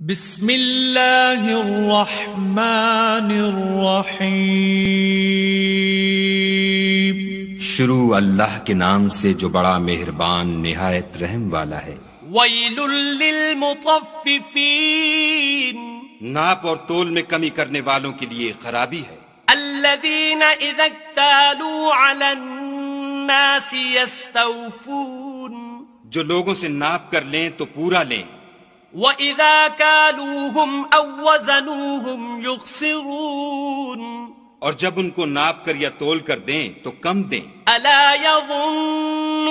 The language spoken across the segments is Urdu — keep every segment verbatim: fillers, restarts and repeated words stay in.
بسم اللہ الرحمن الرحیم۔ شروع اللہ کے نام سے جو بڑا مہربان نہایت رحم والا ہے۔ ویل للمطففین، ناپ اور تول میں کمی کرنے والوں کے لیے خرابی ہے۔ الذین اذا اکتالوا علی الناس یستوفون، جو لوگوں سے ناپ کر لیں تو پورا لیں، وَإِذَا كَالُوهُمْ أَوْ وَّزَنُوهُمْ يُخْسِرُونَ، اور جب ان کو ناپ کر یا تول کر دیں تو کم دیں۔ أَلَا يَظُنُّ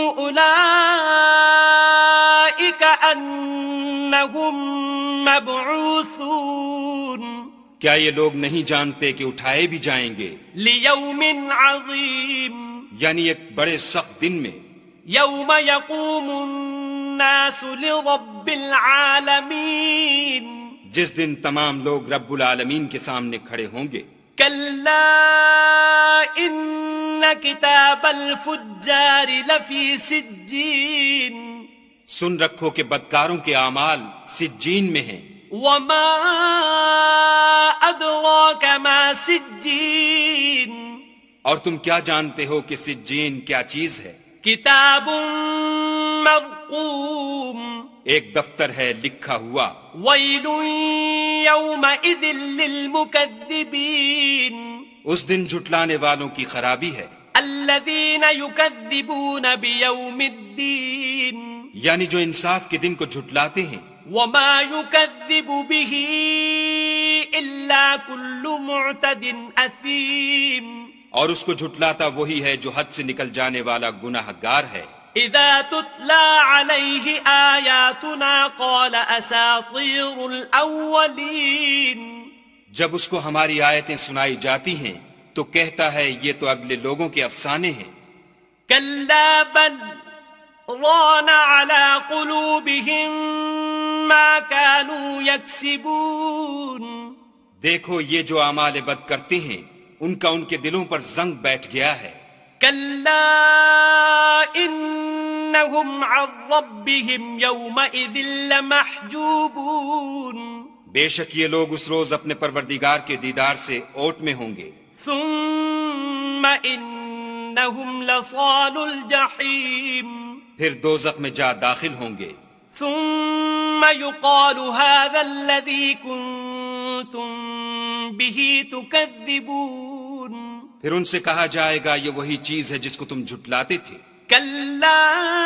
أُولَئِكَ أَنَّهُمْ مَبْعُوثُونَ، کیا یہ لوگ نہیں جانتے کہ اٹھائے بھی جائیں گے لِيَوْمٍ عَظِيمٍ، یعنی ایک بڑے سخت دن میں، يَوْمَ يَقُومُ النَّاسُ لِرَبِّ الْعَالَمِينَ، جس دن تمام لوگ رب العالمین کے سامنے کھڑے ہوں گے۔ كَلَّا إِنَّ كِتَابَ الْفُجَّارِ لَفِي سِجِّينٍ، سن رکھو کہ بدکاروں کے اعمال سجین میں ہیں۔ وَمَا أَدْرَاكَ مَا سِجِّينٌ، اور تم کیا جانتے ہو کہ سجین کیا چیز ہے؟ کتاب مرقوم، ایک دفتر ہے لکھا ہوا۔ ویل یومئذ للمکذبین، اس دن جھٹلانے والوں کی خرابی ہے۔ الذین یکذبون بیوم الدین، یعنی جو انصاف کے دن کو جھٹلاتے ہیں۔ وما یکذب به الا کل معتد اثیم، اور اس کو جھٹلاتا وہی ہے جو حد سے نکل جانے والا گناہ گار ہے۔ اذا تتلى عليه آیاتنا قال اساطیر الاولین، جب اس کو ہماری آیتیں سنائی جاتی ہیں تو کہتا ہے یہ تو اگلے لوگوں کے افسانے ہیں۔ کلا بل ران على قلوبهم ما كانوا يكسبون، دیکھو یہ جو اعمال بد کرتے ہیں ان کا ان کے دلوں پر زنگ بیٹھ گیا ہے۔ كلا إنهم عن ربهم يومئذ لمحجوبون، بے شک یہ لوگ اس روز اپنے پروردگار کے دیدار سے اوٹ میں ہوں گے۔ ثم إنهم لصال الجحيم، پھر دوزخ میں جا داخل ہوں گے۔ ثم يقال هذا الذي كنتم به تكذبون، پھر ان سے کہا جائے گا یہ وہی چیز ہے جس کو تم جھٹلاتے تھے۔ کلا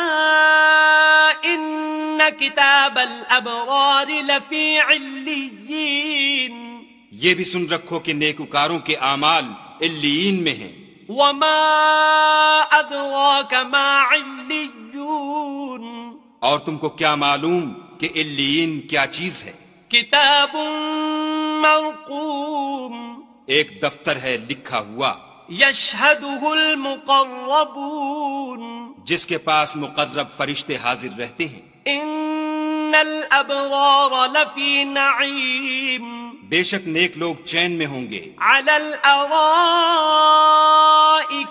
ان کتاب الابرار لفی علیین، یہ بھی سن رکھو کہ نیکوکاروں کے اعمال علیین میں ہیں۔ وما ادراک ما علیون، اور تم کو کیا معلوم کہ علیین کیا چیز ہے؟ کتاب مرقوم، ایک دفتر ہے لکھا ہوا۔ یشہدہ المقربون، جس کے پاس مقرب فرشتے حاضر رہتے ہیں۔ ان الابرار لفی نعیم، بے شک نیک لوگ چین میں ہوں گے۔ علی الارائک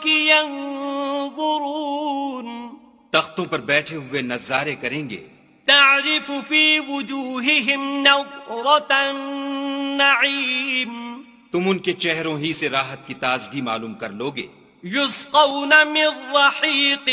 ینظرون، تختوں پر بیٹھے ہوئے نظارے کریں گے۔ تعرف فی وجوہہم نضرۃ النعیم، تم ان کے چہروں ہی سے راحت کی تازگی معلوم کر لوگے۔ یسقون من رحیق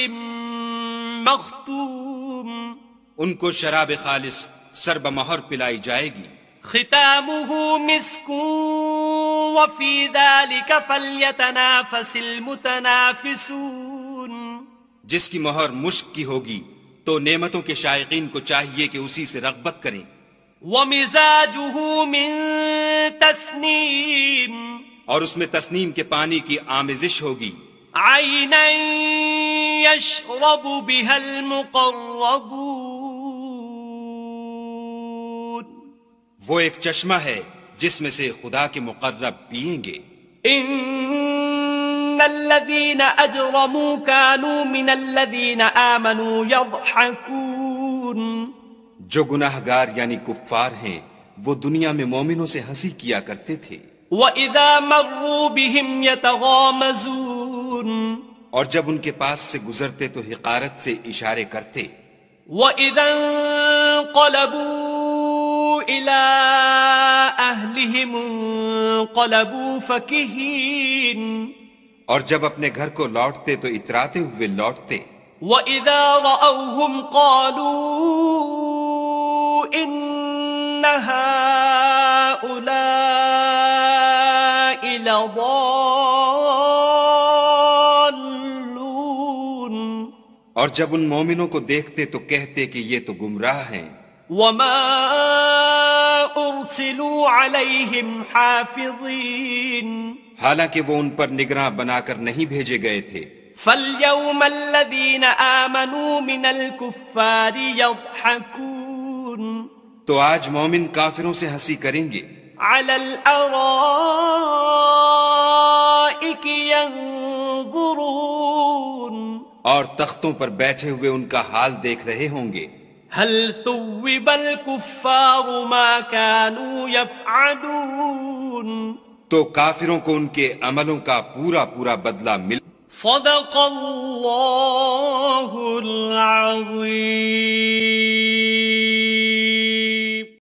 مختوم، ان کو شراب خالص سرب مہر پلائی جائے گی۔ ختامہ مسک وفی ذلک فلیتنافس المتنافسون، جس کی مہر مشک کی ہوگی تو نعمتوں کے شائقین کو چاہیے کہ اسی سے رغبت کریں۔ ومزاجہ من تسنیم، اور اس میں تسنیم کے پانی کی آمیزش ہوگی۔ عینا یشرب بها المقربون، وہ ایک چشمہ ہے جس میں سے خدا کے مقرب پئیں گے۔ ان الذین اجرموا كانوا من الذین آمنوا یضحکون، جو گناہ گار یعنی کفار ہیں وہ دنیا میں مومنوں سے ہنسی کیا کرتے تھے۔ وَإِذَا مَرُّوا بِهِمْ يَتَغَامَزُونَ، اور جب ان کے پاس سے گزرتے تو حقارت سے اشارے کرتے۔ وَإِذَا انقَلَبُوا إلى أهلهم انقلبوا فكهين اور جب اپنے گھر کو لوٹتے تو اتراتے ہوئے لوٹتے. وَإِذَا رَأَوْهُمْ قَالُوا إِنَّ هَؤُلَاءِ لَضَالُّونَ اور جب ان مومنوں کو دیکھتے تو کہتے کہ یہ تو گمراہ ہیں. وَمَا أُرْسِلُوا عَلَيْهِمْ حَافِظِينَ حالانکہ وہ ان پر نگراں بنا کر نہیں بھیجے گئے تھے. فَالْيَوْمَ الَّذِينَ آمَنُوا مِنَ الْكُفَّارِ يَضْحَكُونَ تو آج مومن کافروں سے ہنسی کریں گے. عَلَى الْأَرَائِكِ يَنظُرُونَ اور تختوں پر بیٹھے ہوئے ان کا حال دیکھ رہے ہوں گے. هل ثوب الكفار ما كانوا يفعلون تو کافروں کو ان کے عملوں کا پورا پورا بدلہ مل. صدق اللہ العظیم.